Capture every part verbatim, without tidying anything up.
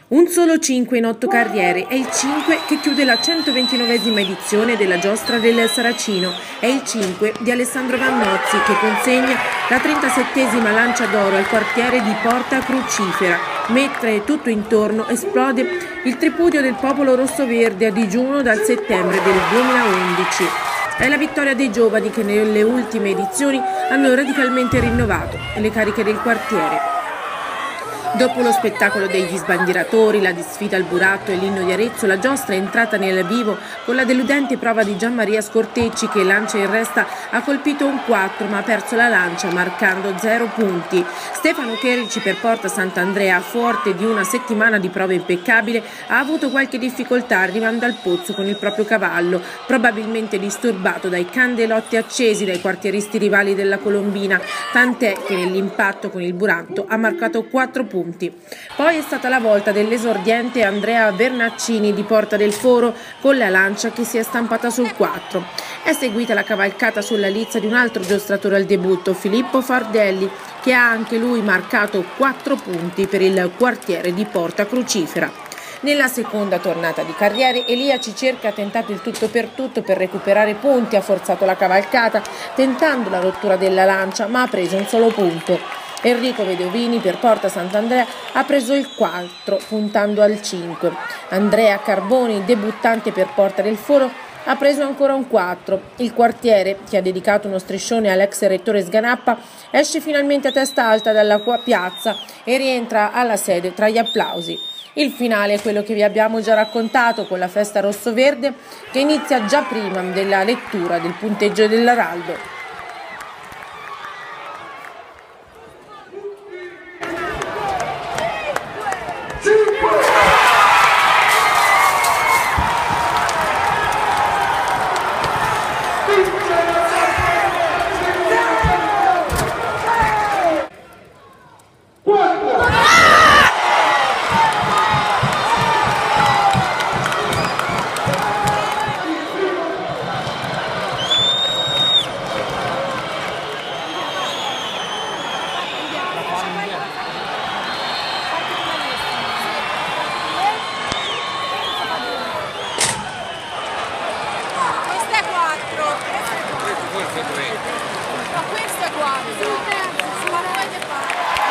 Un solo cinque in otto carriere, è il cinque che chiude la centoventinovesima edizione della Giostra del Saracino, è il cinque di Alessandro Vannozzi che consegna la trentasettesima lancia d'oro al quartiere di Porta Crucifera, mentre tutto intorno esplode il tripudio del popolo rosso-verde a digiuno dal settembre del duemilaundici. È la vittoria dei giovani che nelle ultime edizioni hanno radicalmente rinnovato le cariche del quartiere. Dopo lo spettacolo degli sbandieratori, la disfida al buratto e l'inno di Arezzo, la giostra è entrata nel vivo con la deludente prova di Gianmaria Scortecci che lancia in resta ha colpito un quattro ma ha perso la lancia marcando zero punti. Stefano Cherici per Porta Sant'Andrea, forte di una settimana di prova impeccabile, ha avuto qualche difficoltà arrivando al pozzo con il proprio cavallo, probabilmente disturbato dai candelotti accesi dai quartieristi rivali della Colombina, tant'è che nell'impatto con il buratto ha marcato quattro punti. Poi è stata la volta dell'esordiente Andrea Vernaccini di Porta del Foro con la lancia che si è stampata sul quattro. È seguita la cavalcata sulla lizza di un altro giostratore al debutto, Filippo Fardelli, che ha anche lui marcato quattro punti per il quartiere di Porta Crucifera. Nella seconda tornata di carriere Elia Cicerca ha tentato il tutto per tutto per recuperare punti, ha forzato la cavalcata tentando la rottura della lancia ma ha preso un solo punto. Enrico Vedovini per Porta Sant'Andrea ha preso il quattro puntando al cinque. Andrea Carboni, debuttante per Porta del Foro, ha preso ancora un quattro. Il quartiere, che ha dedicato uno striscione all'ex rettore Sganappa, esce finalmente a testa alta dalla piazza e rientra alla sede tra gli applausi. Il finale è quello che vi abbiamo già raccontato con la festa rosso-verde che inizia già prima della lettura del punteggio dell'Araldo. Ma questo è quattro. Ma non avete fatto.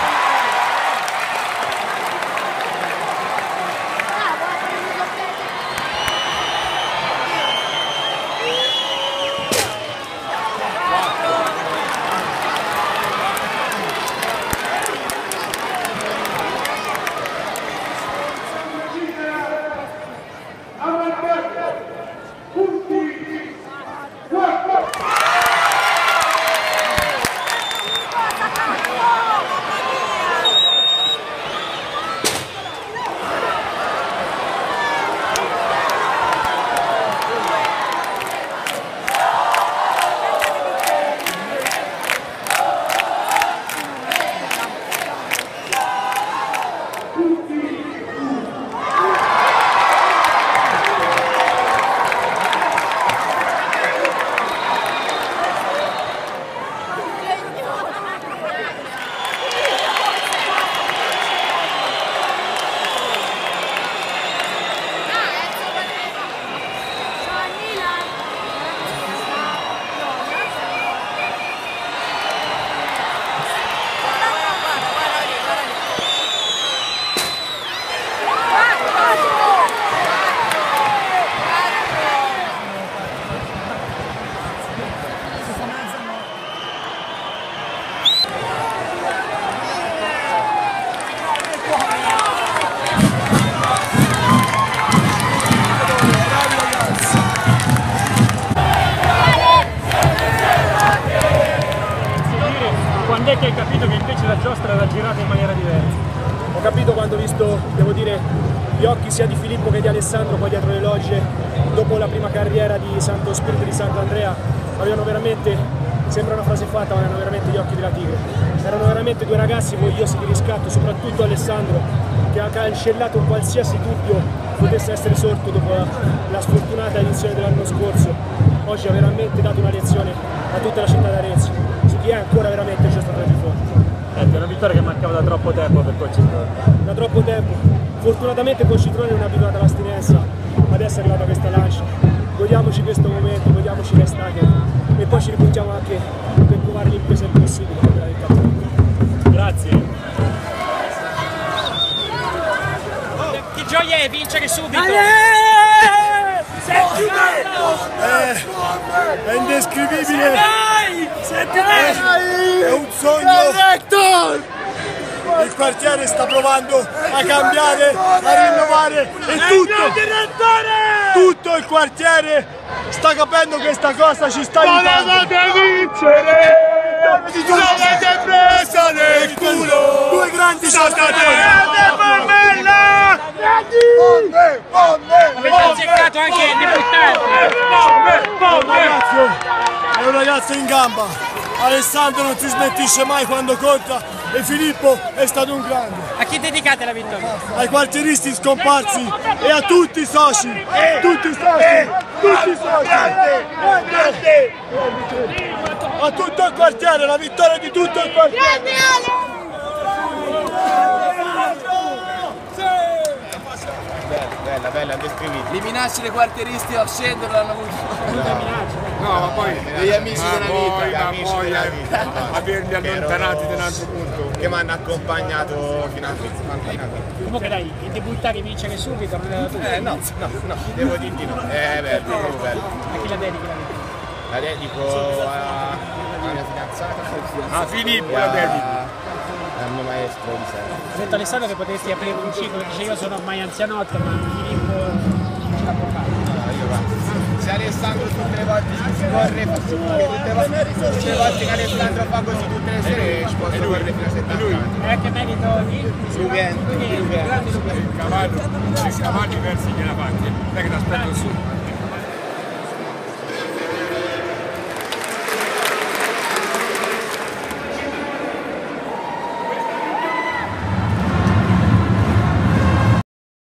Quando è che hai capito che invece la giostra era girata in maniera diversa? Ho capito quando ho visto, devo dire, gli occhi sia di Filippo che di Alessandro poi dietro le logge, dopo la prima carriera di Santo Spirito di Sant'Andrea, avevano veramente, sembra una frase fatta, ma erano veramente gli occhi della tigre. Erano veramente due ragazzi vogliosi di riscatto, soprattutto Alessandro, che ha cancellato un qualsiasi dubbio potesse essere sorto dopo la, la sfortunata edizione dell'anno scorso. Oggi ha veramente dato una lezione a tutta la città d'Arezzo, su chi è ancora veramente il giostratore più forte. È una vittoria che mancava da troppo tempo per Coach. Da troppo tempo, Fortunatamente con Citrone non è abituato all'astinenza, adesso è arrivata questa lancia. Godiamoci questo momento, godiamoci l'estate e poi ci ripuntiamo anche per provare l'impresa il possibile per il campionato. Grazie. Che gioia è vincere subito! Eh, è indescrivibile! È un sogno! Il quartiere sta provando a cambiare, a rinnovare e tutto! Tutto il quartiere sta capendo questa cosa, ci sta aiutando! Dovete vincere! L'avete presa nel culo! Due grandi giocatori! Avete azzeccato anche il debuttante! È un ragazzo in gamba, Alessandro non si smentisce mai quando conta e Filippo è stato un grande. A chi dedicate la vittoria? Ai quartieristi scomparsi e a tutti i soci, tutti i soci, tutti i soci, a tutto il quartiere, la vittoria di tutto il quartiere. Bella, bella, indescrivibile. Le minacce dei quartieristi a scendere l'hanno avuto. No, ma poi degli amici ma della poi, vita, ma amici poi, della eh, vita. averli allontanati da un altro punto. Che mi hanno accompagnato fino a qui. Comunque dai, il debuttare e vincere subito non era tutto. Eh no, no, no, devo dire di no. È bello, proprio bello. A chi la dedichi la vittoria? La dedico a- alla mia fidanzata. Ah, Filippo e la a- dedichi. al mio maestro di sempre. Ho detto Alessandro che potresti aprire un ciclo, dice io sono ormai anzianotto, ma Filippo ce la può fare. No, io guarda, se Alessandro tutte le volte si corre, fa tutte le volte, tutte le volte che Alessandro fa così tutte le sere ci posso correre fino a settanta anni. È anche merito di Lughen, grande Lughen. Il cavallo, il cavallo versi gliela fatti, non è che ti aspetto su.